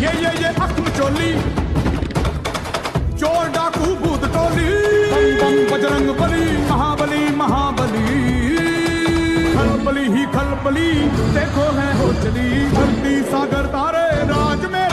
ये अख्म चोली, चोर डाकू भूत टोली, बम बम बजरंग बली, महाबली महाबली, खलबली ही खलबली, देखो है हो चली, धरती सागर तारे राज में